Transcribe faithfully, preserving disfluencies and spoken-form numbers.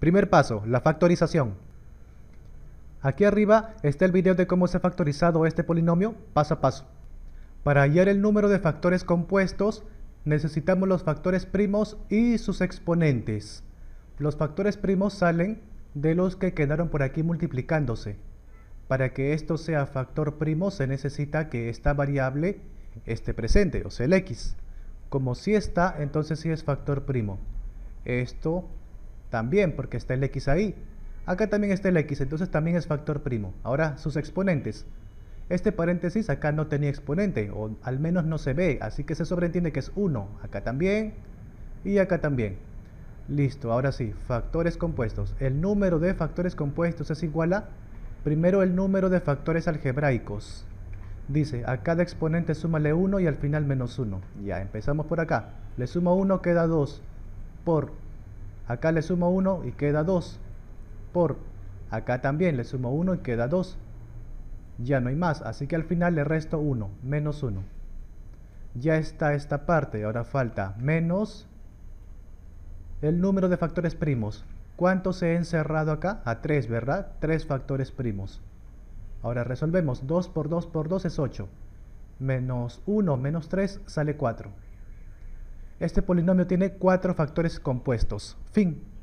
Primer paso, la factorización. Aquí arriba está el video de cómo se ha factorizado este polinomio paso a paso. Para hallar el número de factores compuestos, necesitamos los factores primos y sus exponentes. Los factores primos salen de los que quedaron por aquí multiplicándose. Para que esto sea factor primo se necesita que esta variable esté presente, o sea el x. Como si está, entonces sí es factor primo. Esto también, porque está el x ahí. Acá también está el x, entonces también es factor primo. Ahora, sus exponentes. Este paréntesis acá no tenía exponente, o al menos no se ve, así que se sobreentiende que es uno. Acá también, y acá también. Listo, ahora sí, factores compuestos. El número de factores compuestos es igual a, primero el número de factores algebraicos. Dice, a cada exponente súmale uno y al final menos uno. Ya, empezamos por acá. Le sumo uno, queda dos. Por, acá le sumo uno y queda dos. Por, acá también le sumo uno y queda dos. Ya no hay más, así que al final le resto uno, menos uno. Ya está esta parte, ahora falta menos el número de factores primos. ¿Cuántos he encerrado acá? A tres, ¿verdad? tres factores primos. Ahora resolvemos, dos por dos por dos es ocho. Menos uno menos tres sale cuatro. Este polinomio tiene cuatro factores compuestos. Fin.